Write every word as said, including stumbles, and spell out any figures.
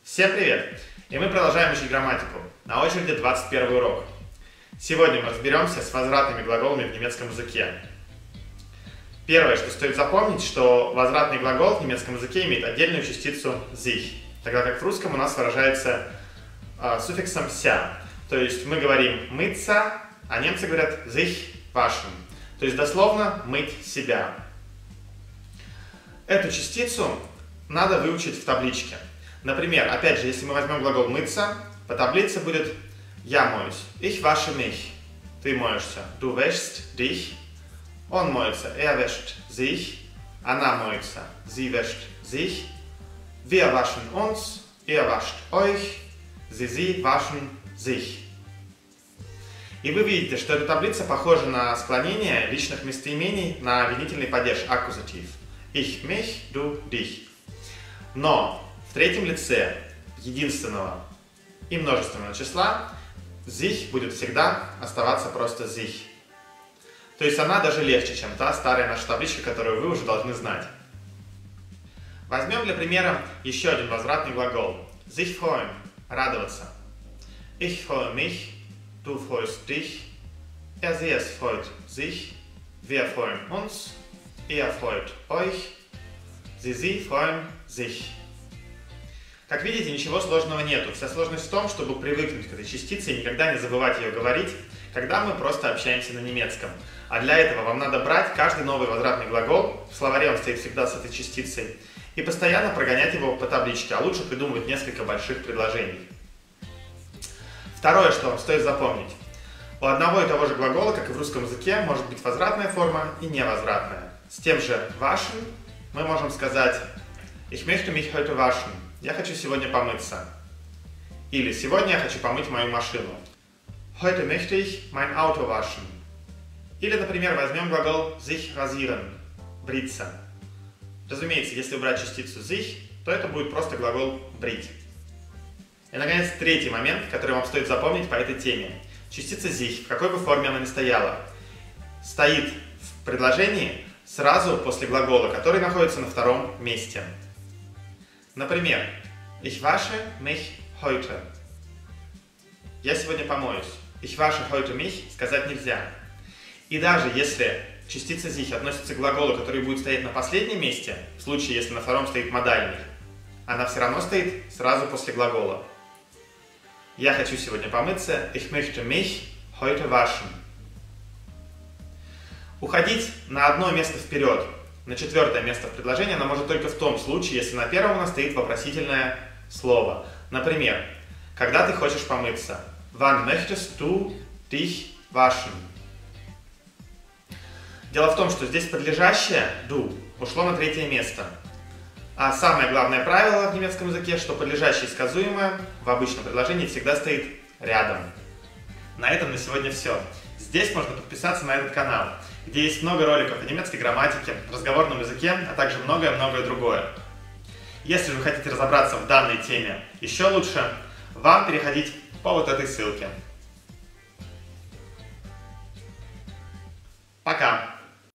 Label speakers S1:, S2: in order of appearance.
S1: Всем привет! И мы продолжаем учить грамматику. На очереди двадцать первый урок. Сегодня мы разберемся с возвратными глаголами в немецком языке. Первое, что стоит запомнить, что возвратный глагол в немецком языке имеет отдельную частицу sich, тогда как в русском у нас выражается э, суффиксом ся. То есть мы говорим мыться, а немцы говорят sich waschen. То есть дословно мыть себя. Эту частицу надо выучить в табличке. Например, опять же, если мы возьмем глагол мыться, по таблице будет я моюсь. Ich wasche mich. Ты моешься. Du wäschst dich. Он моется. Er wäscht sich. Она моется. Sie wäscht sich. Wir waschen uns. Ihr wascht euch. Sie, sie waschen sich. И вы видите, что эта таблица похожа на склонение личных местоимений на винительный падеж аккузатив. Ich, mich, du, dich. Но в третьем лице единственного и множественного числа sich будет всегда оставаться просто sich. То есть она даже легче, чем та старая наша табличка, которую вы уже должны знать. Возьмем для примера еще один возвратный глагол. Sich freuen – радоваться. Ich freue mich, du freust dich, er sie es freut sich, wir freuen uns, ihr freut euch, sie sie freuen sich. Как видите, ничего сложного нету. Вся сложность в том, чтобы привыкнуть к этой частице и никогда не забывать ее говорить, когда мы просто общаемся на немецком. А для этого вам надо брать каждый новый возвратный глагол, в словаре он стоит всегда с этой частицей, и постоянно прогонять его по табличке, а лучше придумывать несколько больших предложений. Второе, что вам стоит запомнить. У одного и того же глагола, как и в русском языке, может быть возвратная форма и невозвратная. С тем же waschen мы можем сказать Ich möchte mich heute waschen. Я хочу сегодня помыться. Или сегодня я хочу помыть мою машину. Heute möchte ich mein Auto waschen. Или, например, возьмем глагол sich rasieren. Бриться. Разумеется, если убрать частицу sich, то это будет просто глагол брить. И, наконец, третий момент, который вам стоит запомнить по этой теме. Частица sich, в какой бы форме она ни стояла, стоит в предложении сразу после глагола, который находится на втором месте. Например, ich wasche mich heute. Я сегодня помоюсь. Ich wasche heute mich сказать нельзя. И даже если частица sich относится к глаголу, который будет стоять на последнем месте, в случае, если на втором стоит модальный, она все равно стоит сразу после глагола. Я хочу сегодня помыться. Ich möchte mich heute waschen. Уходить на одно место вперед, на четвертое место в предложении, она может только в том случае, если на первом у нас стоит вопросительное слово. Например, когда ты хочешь помыться? Wann möchtest du dich waschen? Дело в том, что здесь подлежащее du ушло на третье место. А самое главное правило в немецком языке, что подлежащее и сказуемое в обычном предложении всегда стоит рядом. На этом на сегодня все. Здесь можно подписаться на этот канал, где есть много роликов о немецкой грамматике, разговорном языке, а также многое-многое другое. Если же вы хотите разобраться в данной теме еще лучше, вам переходить по вот этой ссылке. Пока!